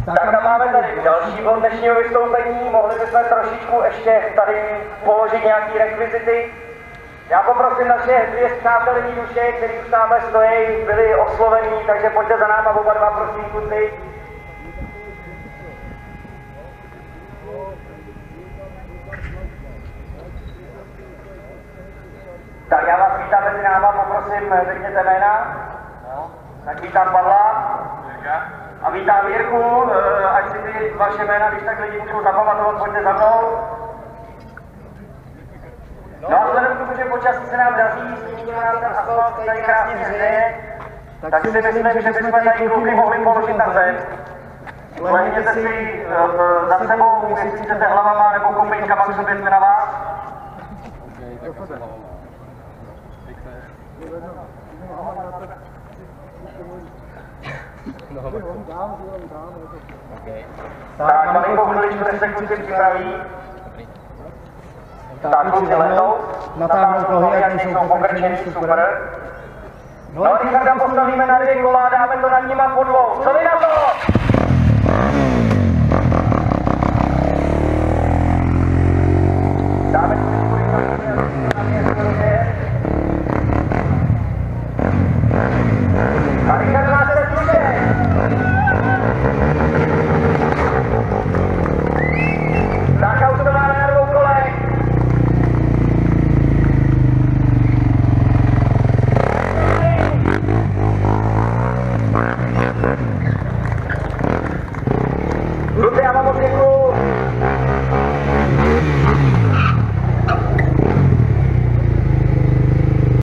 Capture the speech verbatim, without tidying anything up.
Tak máme tady další bod dnešního vystoupení, mohli bychom trošičku ještě tady položit nějaké rekvizity. Já poprosím naše dvě zpřátelní duše, kteří už tamhle stojí, byli oslovení, takže pojďte za náma oba dva, prosím, kluci. Tak já vás vítám mezi náma, poprosím, řekněte jména. No. Tak vítám Pavla. A vítám Jirku, ať si ty vaše jména, když tak lidi můžou zapamatovat, pojďte za mnou. No a vzhledem k tomu, že počasí se nám daří, sníží nám ten asfalt, tady krásně hřeje, tak si myslím, že bychom tady kluky mohli položit na zem. Lehněte si uh, za sebou, jestli chcete hlavama nebo kopejkama, k sobě jsme na vás. Tak, malinkou chviličku, než se kluci připraví. Tak, kluci lehnou, natáhnout nohy, ať nejsou pokrčený, super. No a Richarda postavíme na dvě kola, dáme to nad nima po dvou. Co vy na to? Dáme to na dvě kola.